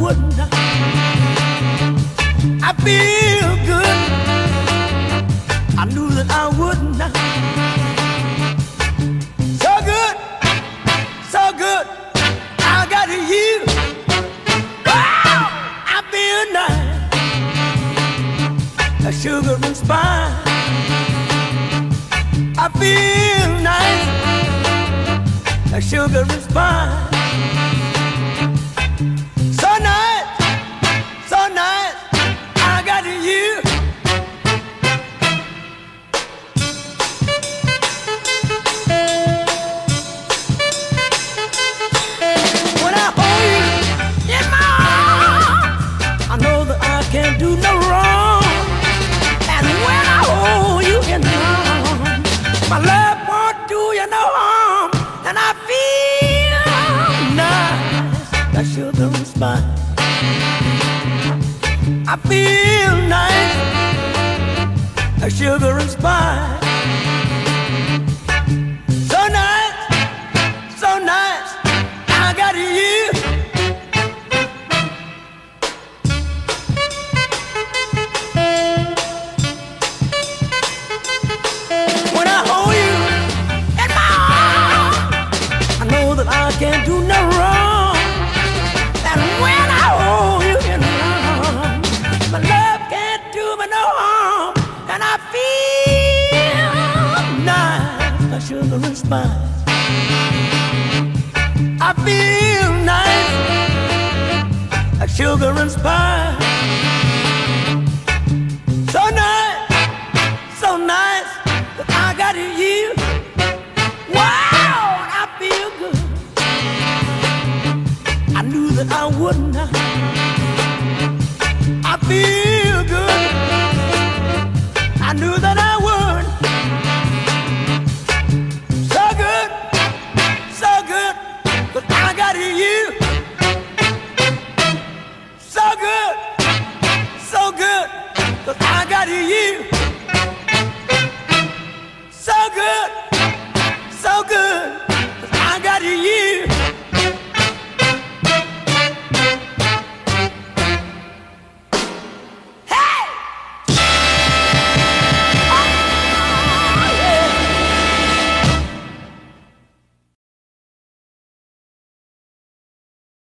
wouldn't. I feel good. I knew that I wouldn't. So good, so good. I got you. Wow, I feel nice. A sugar and spice. I feel nice. A sugar and spice. So nice, so nice. I got you. When I hold you in my arms, I know that I can't do no wrong. And when I hold you in my arms, my love won't do you no harm. And I feel nice, like sugar and spice. I feel nice, like sugar and spice. So nice, so nice, I got you. When I hold you in my arms, I know that I can't do no wrong. And when I hold you in my arms, my love can't do me no harm. And I feel nice, like sugar and spice. I feel nice, like sugar and spice.